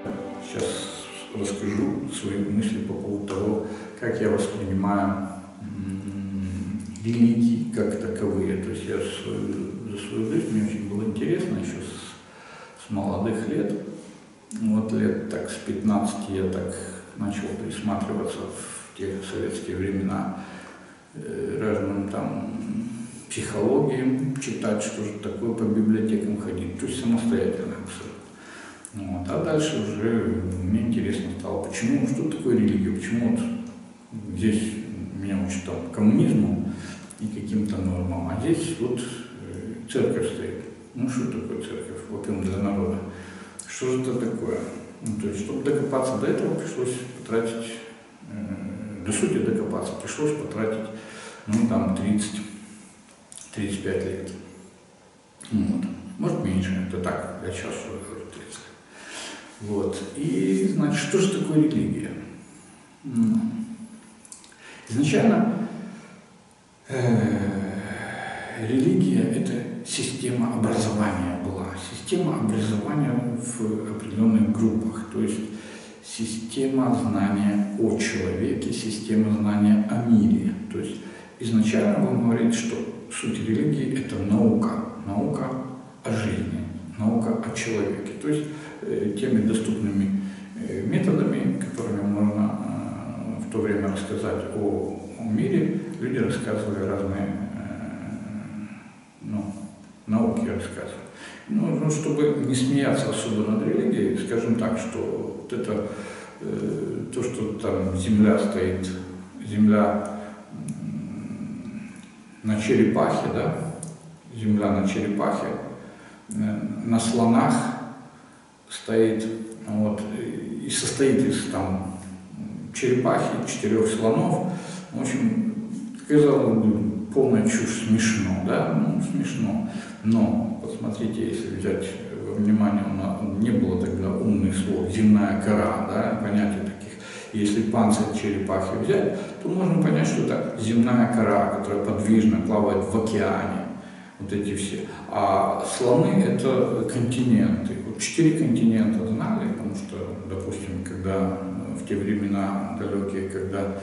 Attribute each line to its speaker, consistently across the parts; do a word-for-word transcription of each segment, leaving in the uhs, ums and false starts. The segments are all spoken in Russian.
Speaker 1: Сейчас расскажу свои мысли по поводу того, как я воспринимаю религии как таковые. То есть я свою, за свою жизнь, мне очень было интересно еще с, с молодых лет. Вот лет так с пятнадцати я так начал присматриваться в те советские времена э, разным там психологиям, читать, что же такое, по библиотекам ходить, то есть самостоятельно абсолютно. Вот. А дальше уже мне интересно стало, почему, что такое религия, почему вот здесь меня учат там коммунизму и каким-то нормам, а здесь вот э, церковь стоит. Ну что такое церковь, опиум для народа? Что же это такое? Ну, то есть, чтобы докопаться до этого, пришлось потратить, э, до сути докопаться, пришлось потратить, ну там, тридцать-тридцать пять лет. Вот. Может меньше, это так, я сейчас говорю тридцать. Вот. И, значит, что же такое религия? Изначально э, религия – это система образования была, система образования в определенных группах, то есть система знания о человеке, система знания о мире. То есть изначально будем говорить, что суть религии – это наука, наука о жизни, наука о человеке. То есть э, теми доступными э, методами, которыми можно э, в то время рассказать о, о мире, люди рассказывали разные э, ну, науки рассказывали. Ну, ну, чтобы не смеяться особо над религией, скажем так, что вот это э, то, что там земля стоит, земля э, на черепахе, да, земля на черепахе, на слонах стоит, вот, и состоит из там черепахи, четырех слонов. В общем, казалось бы, полная чушь, смешно, да, ну, смешно. Но, посмотрите, если взять во внимание, не было тогда умных слов, земная кора, да, понятия таких. Если панцирь черепахи взять, то можно понять, что это земная кора, которая подвижно плавает в океане. Вот эти все. А слоны – это континенты. Вот четыре континента знали, потому что, допустим, когда в те времена далекие, когда,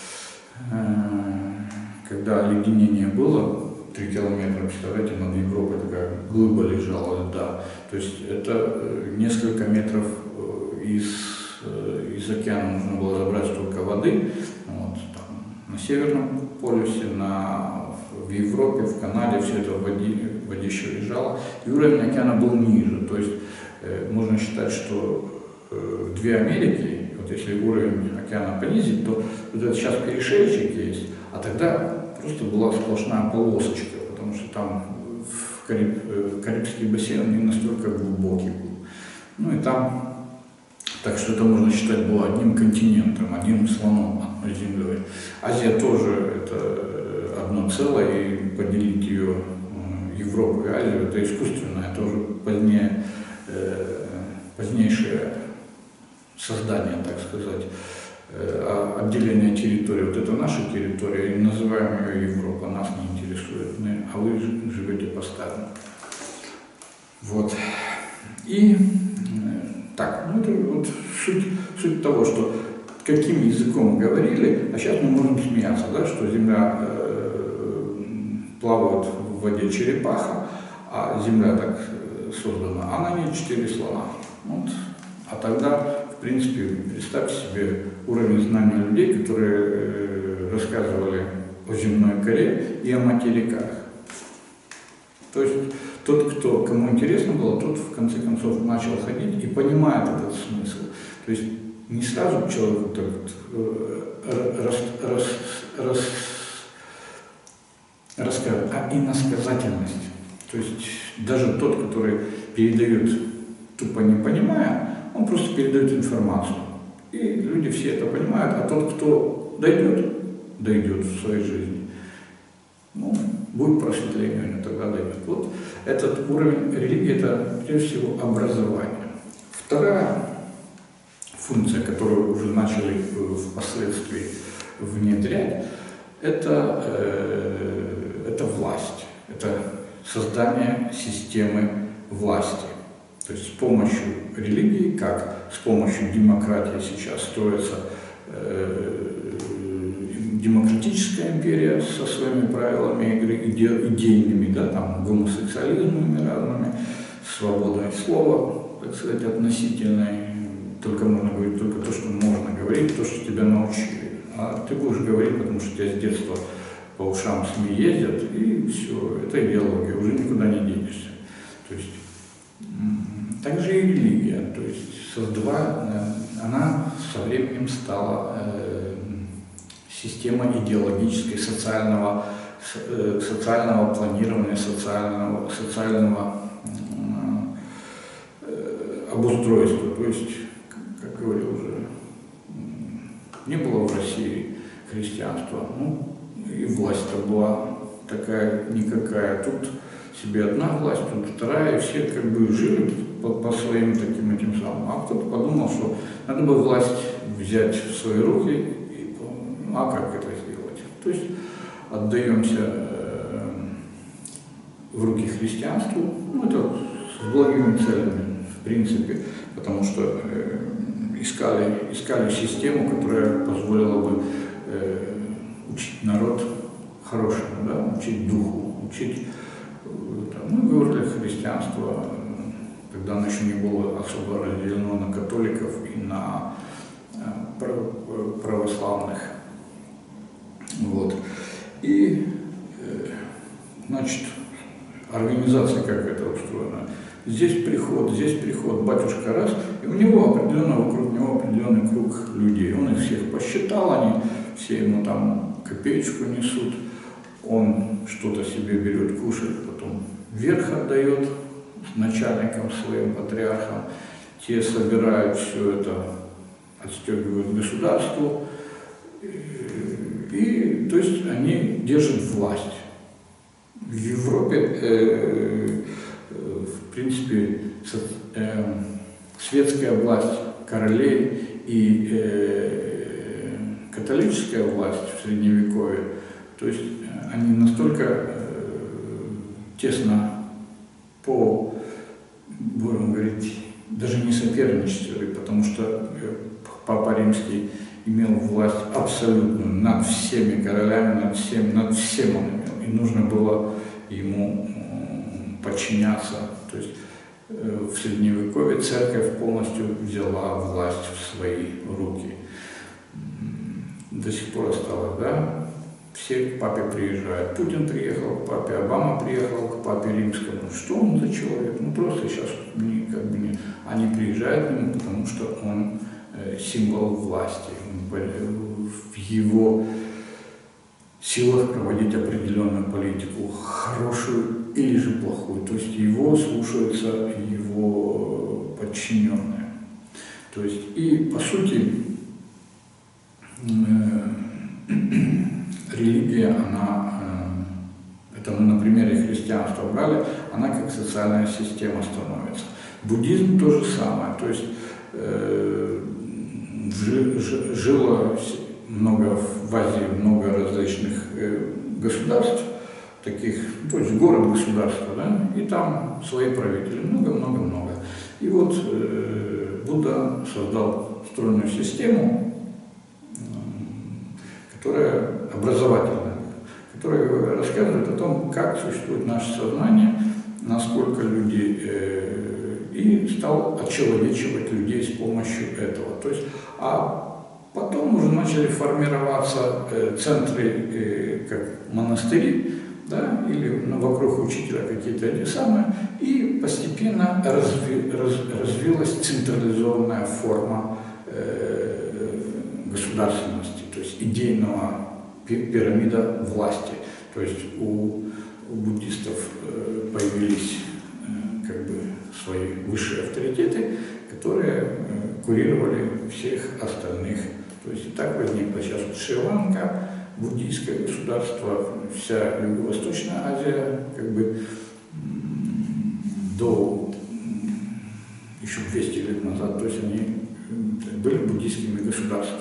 Speaker 1: э, когда оледенение было, три километра, представляете, над Европой такая глыба лежала, да. То есть это несколько метров из, из океана нужно было забрать столько воды. Вот, там, на Северном полюсе, на в Европе, в Канаде все это в воде, в водище лежало, и уровень океана был ниже. То есть э, можно считать, что э, две Америки, вот если уровень океана понизить, то вот это сейчас перешейчик есть, а тогда просто была сплошная полосочка, потому что там в Кариб, э, Карибский бассейн не настолько глубокий был. Ну и там, так что это можно считать было одним континентом, одним слоном, одной землей. Азия тоже это одно целое, и поделить ее, Европу и Азию, это искусственное, это уже позднее, э, позднейшее создание, так сказать, э, отделение территории. Вот это наша территория, и называем ее Европа, нас не интересует, а вы живете по-старому. Вот. И э, так, ну это вот суть, суть того, что каким языком мы говорили, а сейчас мы можем смеяться, да, что Земля э, плавает в воде черепаха, а Земля так создана, а на ней четыре слона. Вот. А тогда, в принципе, представьте себе уровень знания людей, которые э, рассказывали о земной коре и о материках. То есть тот, кто, кому интересно было, тот в конце концов начал ходить и понимает этот смысл. То есть не сразу человеку так э, рас, рас, рас, рассказывать, а иносказательность. То есть даже тот, который передает, тупо не понимая, он просто передает информацию. И люди все это понимают, а тот, кто дойдет, дойдет в своей жизни, ну, будет просветление у него, тогда дойдет. Вот этот уровень религии – это прежде всего образование. Вторая функция, которую уже начали впоследствии внедрять, это, э, это власть, это создание системы власти. То есть с помощью религии, как с помощью демократии сейчас строится э, демократическая империя со своими правилами игры, иде, идейными, да, там, гомосексуализмами разными, свободой слова, так сказать, относительной. Только можно говорить только то, что можно говорить, то, что тебя научили. А ты будешь говорить, потому что тебя с детства по ушам СМИ ездят, и все, это идеология, уже никуда не денешься. То есть, также и религия, то есть создала, она со временем стала э, системой идеологической, социального, э, социального планирования, социального, социального э, обустройства. То есть, как говорил уже, не было в России христианства, ну и власть-то была такая никакая. Тут себе одна власть, тут вторая, и все как бы жили по, по своим таким этим самым. А кто-то подумал, что надо бы власть взять в свои руки, и, ну, а как это сделать? То есть отдаемся э, в руки христианству, ну это с благими целями, в принципе, потому что э, искали, искали систему, которая позволила бы э, учить народ хорошему, да, учить духу, учить. Мы говорили христианство, когда оно еще не было особо разделено на католиков и на православных. Вот. И, значит, организация как это устроена. Здесь приход, здесь приход, батюшка раз, и у него определенно, вокруг него определенный круг людей. Он их всех посчитал, они все ему там копеечку несут, он что-то себе берет, кушает, потом вверх отдает начальникам своим, патриархам, те собирают все это, отстегивают государству, и, и то есть они держат власть. В Европе, э, в принципе, со, э, светская власть королей и э, католическая власть в Средневековье, то есть они настолько э, тесно по, будем говорить, даже не соперничествовали, потому что Папа Римский имел власть абсолютную над всеми королями, над всем, над всем он имел, и нужно было ему подчиняться. То есть э, в Средневековье церковь полностью взяла власть в свои руки. До сих пор осталось, да? Все к папе приезжают. Путин приехал к папе, Обама приехал к папе римскому. Что он за человек? Ну просто сейчас не, как бы не, они приезжают к нему, потому что он э, символ власти. В его силах проводить определенную политику, хорошую или же плохую. То есть его слушаются его подчиненные. То есть и по сути э, религия, она, э, это мы на примере христианства брали, она как социальная система становится. Буддизм то же самое, то есть э, жи, жи, жило много в Азии, много различных э, государств, таких, то есть город-государства, да, и там свои правители, много-много-много. И вот э, Будда создал стройную систему, которая образовательная, которая рассказывает о том, как существует наше сознание, насколько люди, э, и стал очеловечивать людей с помощью этого. То есть, а потом уже начали формироваться э, центры, э, как монастыри, да, или ну, вокруг учителя какие-то эти самые, и постепенно разви, раз, развилась централизованная форма э, государственности, то есть идейного пирамида власти. То есть у, у буддистов э, появились э, как бы свои высшие авторитеты, которые э, курировали всех остальных. То есть и так возникла сейчас Шри-Ланка, буддийское государство, вся Юго-Восточная Азия, как бы до еще двести лет назад, то есть они были буддийскими государствами.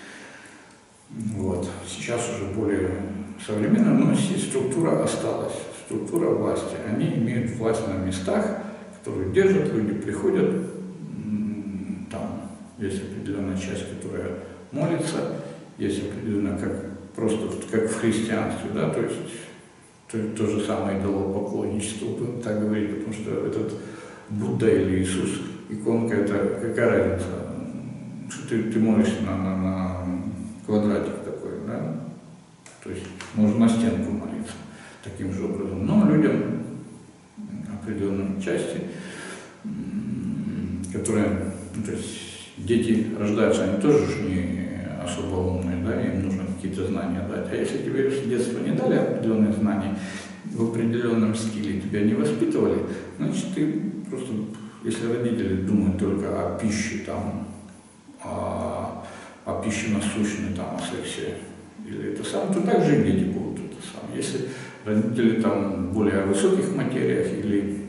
Speaker 1: Вот. Сейчас уже более современно, но структура осталась, структура власти. Они имеют власть на местах, которую держат, люди приходят, там есть определенная часть, которая молится, есть определенная, как просто как в христианстве, да, то есть то, то же самое идолопоклонничество, будем так говорить, потому что этот Будда или Иисус, иконка, это какая разница, что ты, ты молишься на, на, на квадратик такой, да, то есть можно на стенку молиться таким же образом, но людям определенной части, которые, ну, то есть дети рождаются, они тоже не особо умные, да, им нужно какие-то знания дать. А если тебе с детства не дали определенные знания, в определенном стиле тебя не воспитывали, значит, ты просто, если родители думают только о пище, там, о, о пище насущной, там, о сексе, или это самое, то так же и дети будут это самое. Если родители там более о высоких материях, или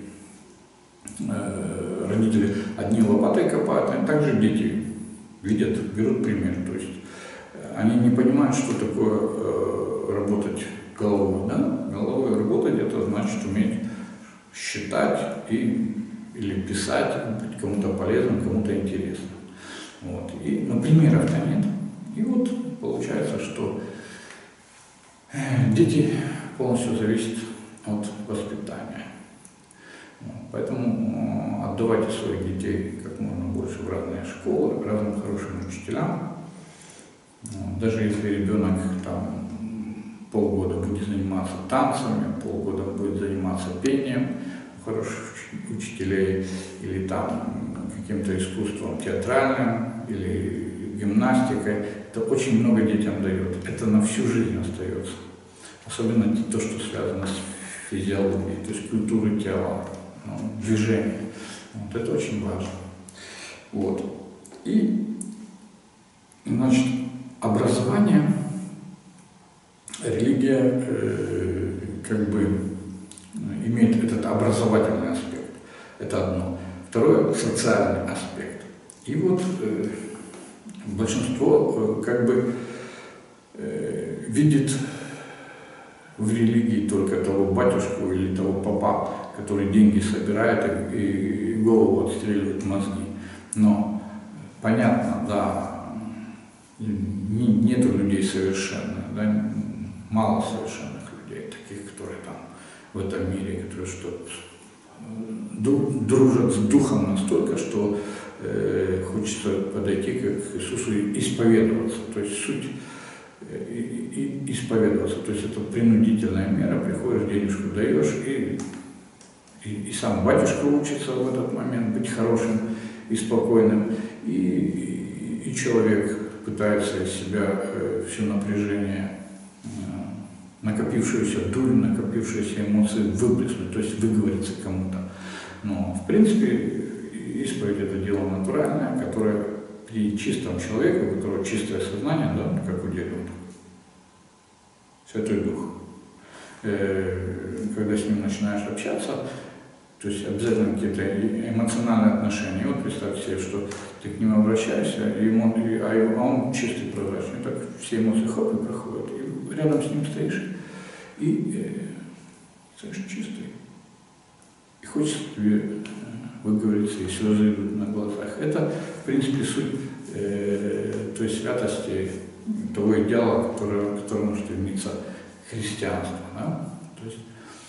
Speaker 1: э, родители одни лопатой копают, также дети видят, берут пример. То есть они не понимают, что такое э, работать головой. Да? Головой работать — это значит уметь считать и, или писать, быть кому-то полезным, кому-то интересным. Вот. И, но примеров-то нет. И вот получается, что дети полностью зависят от воспитания. Поэтому отдавайте своих детей как можно больше в разные школы, разным хорошим учителям. Даже если ребенок там полгода будет заниматься танцами, полгода будет заниматься пением у хороших учителей, или там каким-то искусством театральным, или гимнастикой, это очень много детям дает. Это на всю жизнь остается. Особенно то, что связано с физиологией, то есть культурой тела, ну, движения. Вот это очень важно. Вот. И, значит, образование, религия э, как бы имеет этот образовательный аспект. Это одно. Второе — социальный аспект. И вот э, большинство э, как бы э, видит в религии только того батюшку или того попа, который деньги собирает и, и голову отстреливает мозги. Но понятно, да, не, нету людей совершенных, да, мало совершенных людей, таких, которые там в этом мире, которые что дружат с духом настолько, что э, хочется подойти к Иисусу и исповедоваться. То есть суть и, и исповедоваться. То есть это принудительная мера, приходишь, денежку даешь, и, и, и сам батюшка учится в этот момент быть хорошим и спокойным, и, и, и человек пытается из себя э, все напряжение, э, накопившуюся дурь, накопившиеся эмоции выплеснуть, то есть выговориться кому-то. Но в принципе исповедь — это дело натуральное, которое при чистом человеке, у которого чистое сознание, да, как у дерева, Святой Дух. Когда с ним начинаешь общаться, то есть обязательно какие-то эмоциональные отношения. И вот представьте себе, что ты к нему обращаешься, и ему, и, а он чистый, прозрачный, так все эмоции хоп и проходят. И рядом с ним стоишь, и э, стоишь чистый. И хочется тебе выговориться, и слезы идут на глазах. Это, в принципе, суть э, той святости, того идеала, который, к которому стремится христианство. Да? То есть,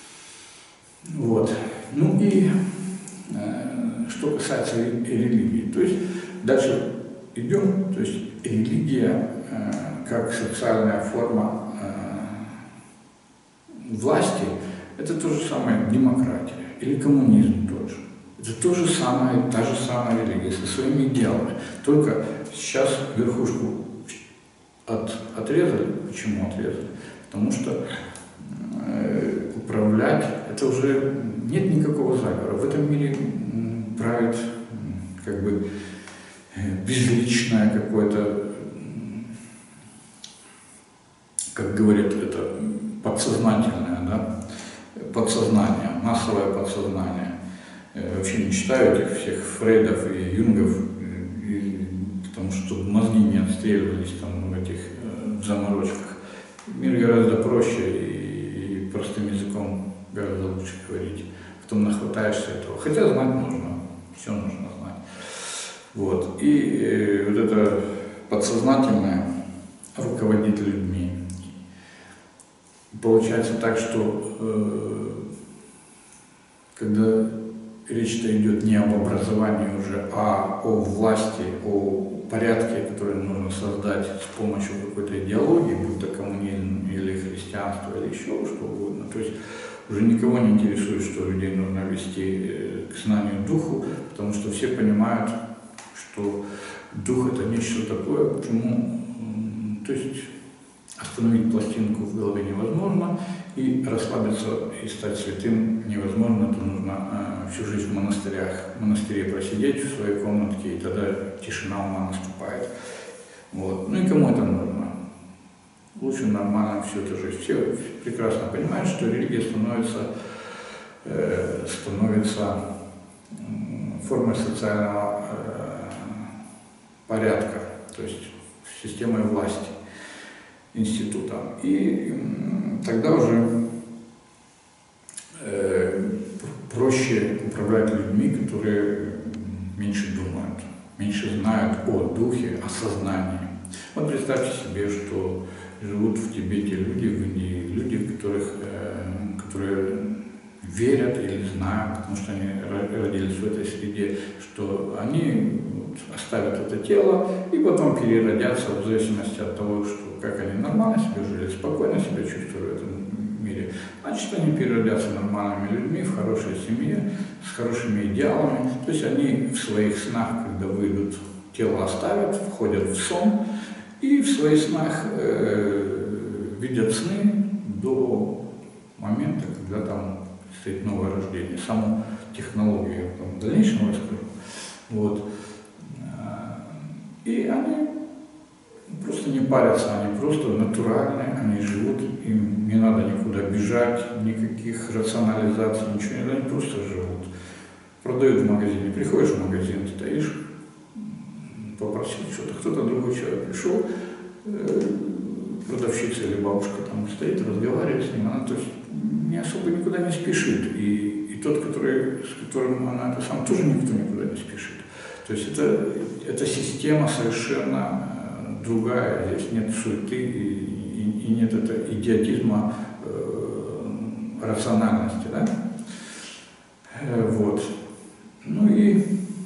Speaker 1: вот. Ну и э, что касается религии, то есть дальше идем, то есть религия э, как социальная форма э, власти, это то же самое демократия или коммунизм тот же. Это то же самое, та же самая религия со своими идеалами. Только сейчас верхушку от, отрезали. Почему отрезали? Потому что э, управлять — это уже нет никакого заговора. В этом мире м, правит м, как бы э, безличное какое-то, как говорят, это подсознательное, да? Подсознание, массовое подсознание. Я вообще не читаю этих всех Фрейдов и Юнгов, и, потому что мозги не отстреливались там в этих э, заморочках. Мир гораздо проще, и, и простым языком гораздо лучше говорить. потом нахватаешься этого. Хотя знать нужно, все нужно знать. Вот. И э, вот это подсознательное руководит людьми. Получается так, что э, когда речь-то идет не об образовании уже, а о власти, о порядке, который нужно создать с помощью какой-то идеологии, будь то коммунизм или христианство, или еще что угодно. То есть уже никого не интересует, что людей нужно вести к знанию духу, потому что все понимают, что дух — это нечто такое, почему, то есть остановить пластинку в голове невозможно, и расслабиться и стать святым невозможно, это нужно э, всю жизнь в монастырях, в монастыре просидеть в своей комнатке, и тогда тишина ума наступает. Вот. Ну и кому это нужно? Лучше нормально всю эту жизнь. Все прекрасно понимают, что религия становится, э, становится э, формой социального э, порядка, то есть системой власти, институтом. И э, тогда уже э, проще управлять людьми, которые меньше думают, меньше знают о духе, о сознании. Вот представьте себе, что живут в Тибете люди, в Индии, люди, которых, э, которые верят или знают, потому что они родились в этой среде, что они вот оставят это тело и потом переродятся в зависимости от того, что как они нормально себя жили, спокойно себя чувствуют в этом мире. Значит, они переродятся нормальными людьми, в хорошей семье, с хорошими идеалами. То есть они в своих снах, когда выйдут, тело оставят, входят в сон, и в своих снах э, видят сны до момента, когда там стоит новое рождение. Саму технологию я там в дальнейшем расскажу. Вот. И они просто не парятся, они просто натуральные, они живут, им не надо никуда бежать, никаких рационализаций, ничего не надо, они просто живут. Продают в магазине, приходишь в магазин, стоишь, попросил что-то, кто-то другой человек пришел, продавщица или бабушка там стоит, разговаривает с ним, она то есть не особо никуда не спешит, и, и тот, который, с которым она это сам, тоже никто никуда не спешит. То есть это, это система совершенно другая, здесь нет суеты и, и, и нет этого идиотизма э, рациональности, да? Э, вот. Ну и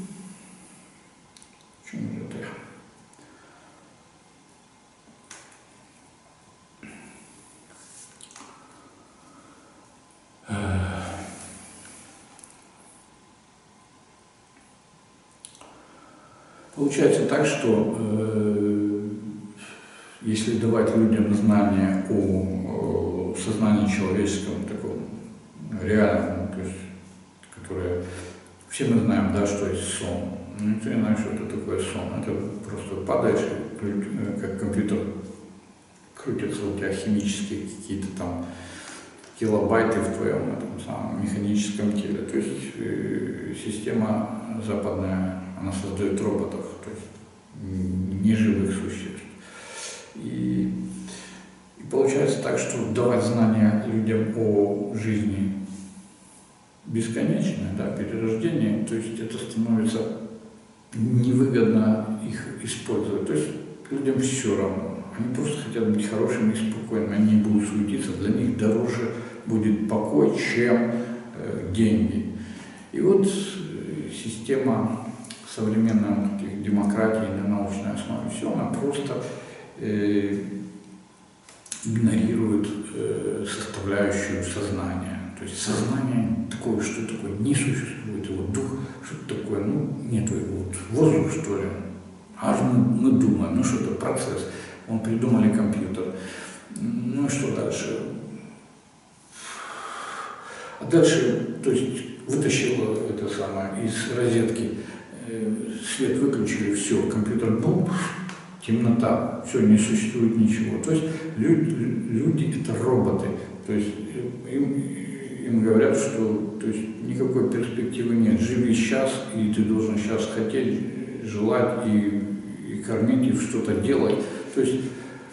Speaker 1: получается так, что э, если давать людям знания о, о сознании человеческом, таком реальном, то есть, которое все мы знаем, да, что есть сон. Но никто не знает, что это такое сон. Это просто падаешь, как компьютер крутятся у тебя химические какие-то там килобайты в твоем этом самом механическом теле. То есть э, система западная, она создает роботов, то есть неживых существ. И, и получается так, что давать знания людям о жизни бесконечной, да, перерождении, то есть это становится невыгодно их использовать. То есть людям все равно. Они просто хотят быть хорошими и спокойными, они не будут суетиться, для них дороже будет покой, чем э, деньги. И вот э, система современной таких демократии на научной основе, все, она просто э, игнорирует э, составляющую сознания. То есть сознание такое, что такое, не существует его дух, что такое, ну, нету его, вот, воздух, что ли. Аж мы, мы думаем, ну что это процесс. Он придумали компьютер. Ну и что дальше? А дальше, то есть, вытащил это самое из розетки, э, свет выключили, все, компьютер, бум, темнота, все, не существует ничего. То есть люди, люди это роботы. То есть им, им говорят, что то есть, никакой перспективы нет. Живи сейчас, и ты должен сейчас хотеть, желать и, и кормить, и что-то делать. То есть,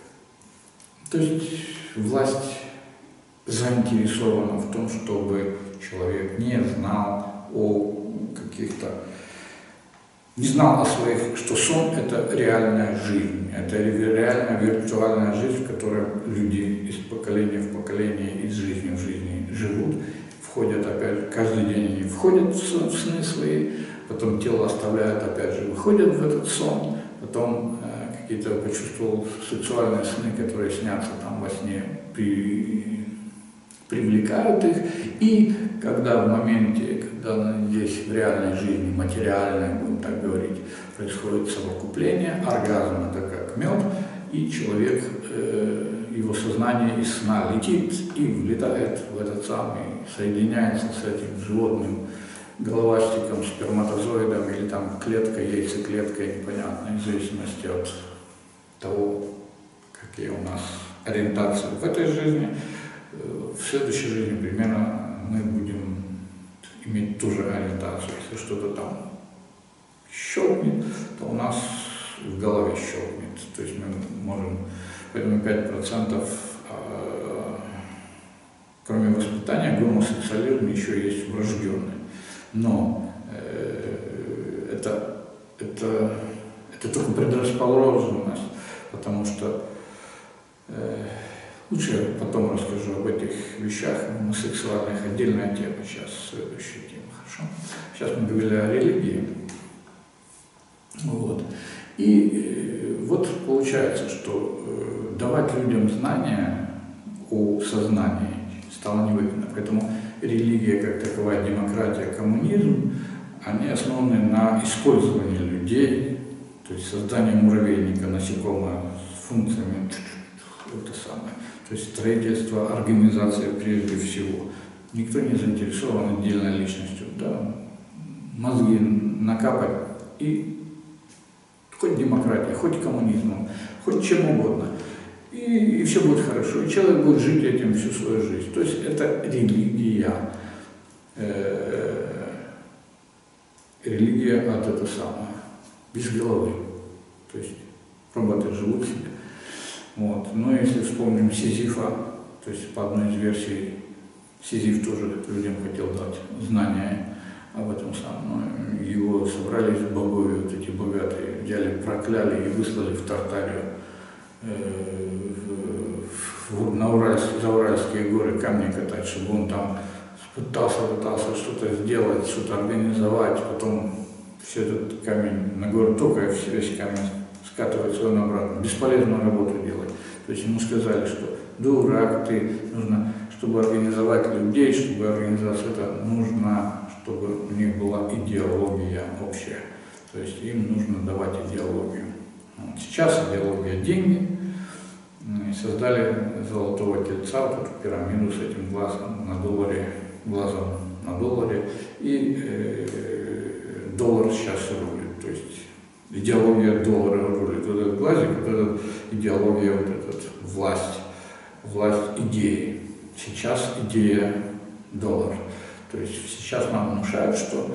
Speaker 1: то есть власть заинтересована в том, чтобы человек не знал о каких-то, не знал о своих, что сон – это реальная жизнь, это реальная виртуальная жизнь, в которой люди из поколения в поколение, из жизни в жизни живут, входят опять, каждый день они входят в сны свои, потом тело оставляет, опять же, выходят в этот сон, потом э, какие-то почувствовал сексуальные сны, которые снятся там во сне, при, привлекают их, и когда в моменте, когда здесь в реальной жизни, материальной, будем так говорить, происходит совокупление, оргазм это как мед, и человек, э, его сознание из сна летит и влетает в этот самый, соединяется с этим животным головастиком, сперматозоидом или там клеткой, яйцеклеткой, непонятной, в зависимости от того, какие у нас ориентации в этой жизни. В следующей жизни примерно мы будем иметь ту же ориентацию. Если что-то там щелкнет, то у нас в голове щелкнет. То есть мы можем, поэтому пять процентов, кроме воспитания, гомосексуализм еще есть врожденный. Но э, это, это, это только предрасположенность, потому что э, лучше я потом расскажу об этих вещах гомосексуальных, отдельная тема, сейчас следующая тема, хорошо? Сейчас мы говорили о религии. Вот. И э, вот получается, что э, давать людям знания о сознании стало невыгодно, поэтому религия как таковая, демократия, коммунизм, они основаны на использовании людей, то есть создание муравейника, насекомого с функциями, это самое, то есть строительство, организация прежде всего. Никто не заинтересован отдельной личностью, да, мозги накапать и хоть демократия, хоть коммунизмом, хоть чем угодно. И, и все будет хорошо, и человек будет жить этим всю свою жизнь. То есть это религия. Э-э- религия от этого самого, без головы. То есть роботы живут себе. Вот. Но если вспомним Сизифа, то есть по одной из версий, Сизиф тоже людям хотел дать знания об этом самом. Но его собрались в Богове, вот эти богатые, взяли, прокляли и выслали в Тартарию. На Уральск, за Уральские горы камни катать, чтобы он там пытался, пытался что-то сделать, что-то организовать, потом все этот камень на гору только весь камень скатывается он обратно, бесполезную работу делать. То есть ему сказали, что дурак ты, нужно, чтобы организовать людей, чтобы организовать это, нужно, чтобы у них была идеология общая. То есть им нужно давать идеологию. Сейчас идеология деньги, и создали золотого тельца, вот эту пирамиду с этим глазом на долларе, глазом на долларе, и э, доллар сейчас рулит, то есть идеология доллара рулит, вот этот глазик, вот эта идеология, вот эта власть, власть идеи. Сейчас идея доллар, то есть сейчас нам внушают, что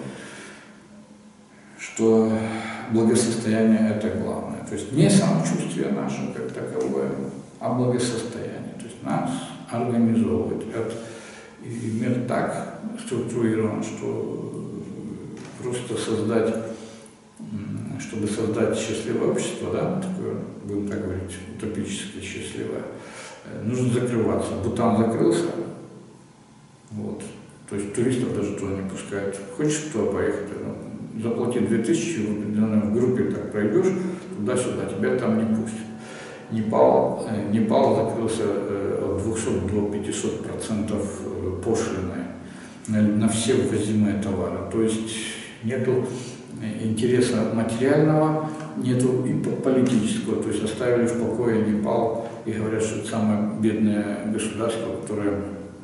Speaker 1: что благосостояние – это главное. То есть не самочувствие наше как таковое, а благосостояние. То есть нас организовывает. И мир так структурирован, что просто создать, чтобы создать счастливое общество, да, такое, будем так говорить, утопически счастливое, нужно закрываться. Бутан закрылся, вот. То есть туристов даже туда не пускают. Хочешь туда поехать? Заплати две тысячи, в определенной группе так пройдешь, туда-сюда, тебя там не пустят. Непал, Непал закрылся от двухсот до пятисот процентов пошлиной на, на все ввозимые товары. То есть нету интереса материального, нету и политического. То есть оставили в покое Непал и говорят, что это самое бедное государство, которое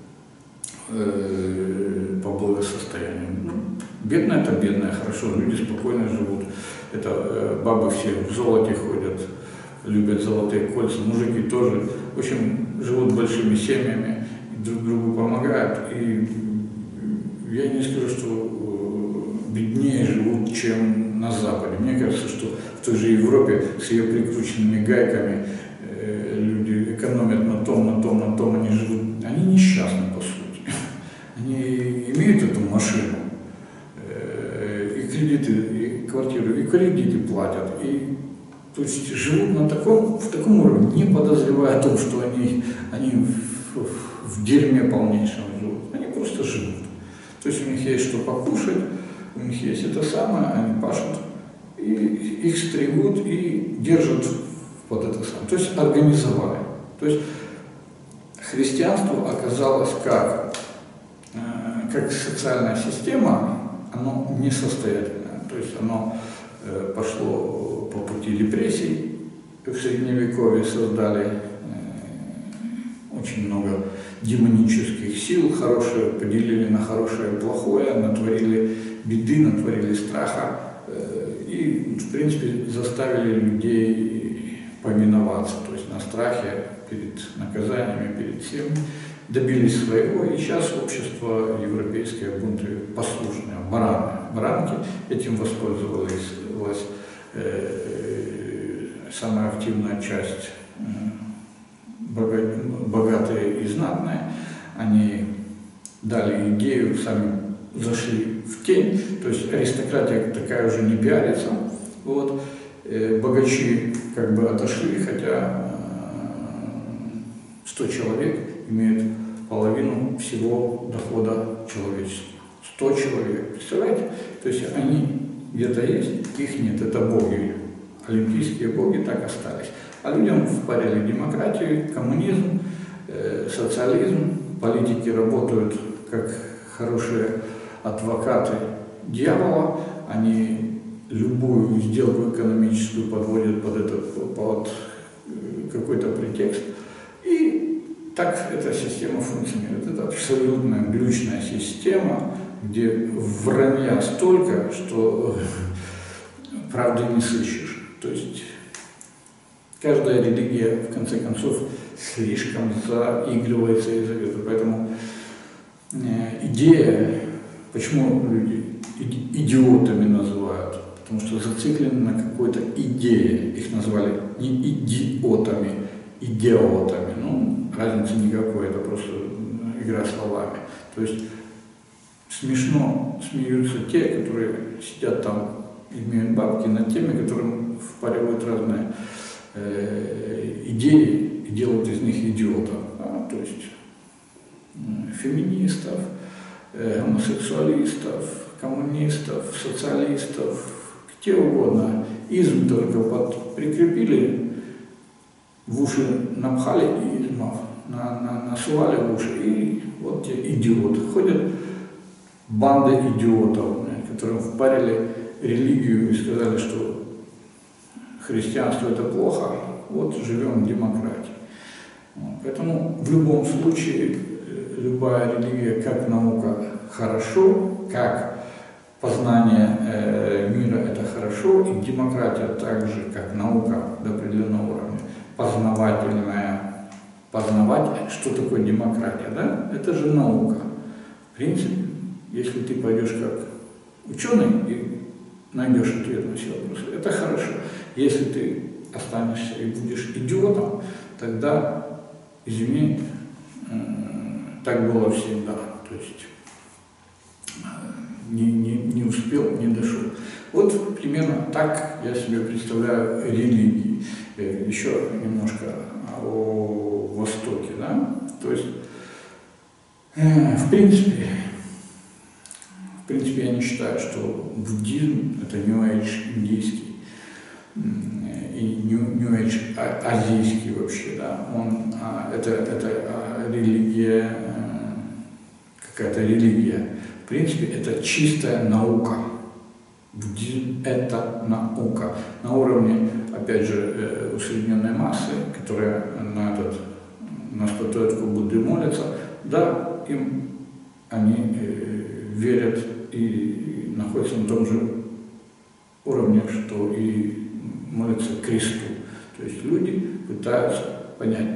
Speaker 1: э, по благосостоянию. Бедное это бедное, хорошо, люди спокойно живут. Это э, бабы все в золоте ходят, любят золотые кольца, мужики тоже. В общем, живут большими семьями, друг другу помогают. И я не скажу, что беднее живут, чем на Западе. Мне кажется, что в той же Европе с ее прикрученными гайками э, люди экономят на том, на том, на том, они живут. Они несчастны, по сути. Они кредиты, и квартиру, и кредиты платят, и то есть живут на таком, в таком уровне, не подозревая о том, что они, они в, в, в дерьме полнейшем живут. Они просто живут. То есть у них есть что покушать, у них есть это самое, они пашут, и их стригут и держат вот это самое. То есть организовали. То есть христианство оказалось как, э, как социальная система, оно несостоятельное. То есть оно э, пошло по пути репрессий, в Средневековье создали э, очень много демонических сил, хорошее поделили на хорошее и плохое, натворили беды, натворили страха э, и, в принципе, заставили людей повиноваться, то есть на страхе перед наказаниями, перед всем, добились своего, и сейчас общество европейское бунты послушное, бараны, баранки, этим воспользовалась э, самая активная часть, э, богатые и знатные, они дали идею, сами зашли в тень, то есть аристократия такая уже не пиарится, вот, э, богачи как бы отошли, хотя сто человек имеют половину всего дохода человечества. сто человек, представляете? То есть они где-то есть, их нет, это боги. Олимпийские боги так остались. А людям впарили демократию, коммунизм, э, социализм. Политики работают как хорошие адвокаты дьявола. Они любую сделку экономическую подводят под, это, под какой-то претекст. И так эта система функционирует. Это абсолютно глючная система, где вранья столько, что правды не сыщешь. То есть каждая религия, в конце концов, слишком заигрывается и зовет. Поэтому э, идея, почему люди идиотами называют, потому что зациклены на какой-то идее. Их назвали не идиотами, идиотами. Ну, разницы никакой, это просто игра словами. То есть смешно смеются те, которые сидят там, имеют бабки, над теми, которым впаривают разные э, идеи и делают из них идиотов. А, то есть э, феминистов, э, гомосексуалистов, коммунистов, социалистов, где угодно. Изм только под, прикрепили, в уши напхали измов, на, на, насували в уши, и вот те идиоты. Ходят банды идиотов, которым впарили религию и сказали, что христианство это плохо, вот живем в демократии. Вот. Поэтому в любом случае любая религия как наука хорошо, как познание э, мира это хорошо, и демократия также как наука до определенного уровня, познавательная. Познавать, что такое демократия, да? Это же наука. В принципе, если ты пойдешь как ученый и найдешь ответ на все вопросы, это хорошо. Если ты останешься и будешь идиотом, тогда, извини, э, так было всегда. То есть э, не, не, не успел, не дошел. Вот примерно так я себе представляю религии. Э, еще немножко о Востоке, да? То есть, э, в принципе, В принципе, я не считаю, что буддизм – это New Age индийский и New, New Age азийский вообще, да. Он, а, это, это а, религия, а, какая-то религия. В принципе, это чистая наука. Буддизм – это наука. На уровне, опять же, усредненной массы, которая на, этот, на статуэтку Будды молятся, да, им они э, верят и находятся на том же уровне, что и молятся кресту. То есть люди пытаются понять,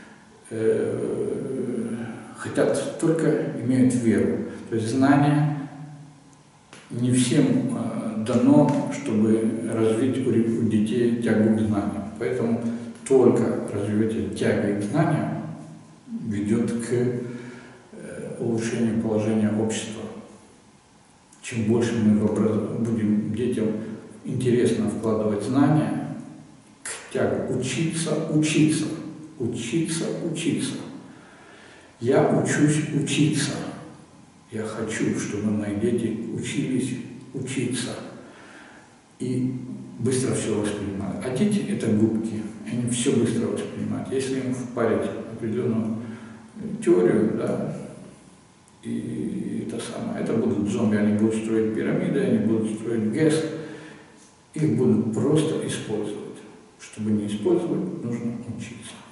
Speaker 1: э, хотят, только имеют веру. То есть знание не всем э, дано, чтобы развить у, у детей тягу к знаниям. Поэтому только развитие тяги к знаниям ведет к э, улучшению положения общества. чем больше мы в образ... будем детям интересно вкладывать знания, тягу учиться, учиться, учиться, учиться. Я учусь учиться. Я хочу, чтобы мои дети учились учиться и быстро все воспринимали. А дети – это губки, они все быстро воспринимают. Если им впарить определенную теорию, да, и это самое, это будут зомби, они будут строить пирамиды, они будут строить ГЭС, их будут просто использовать. Чтобы не использовать, нужно учиться.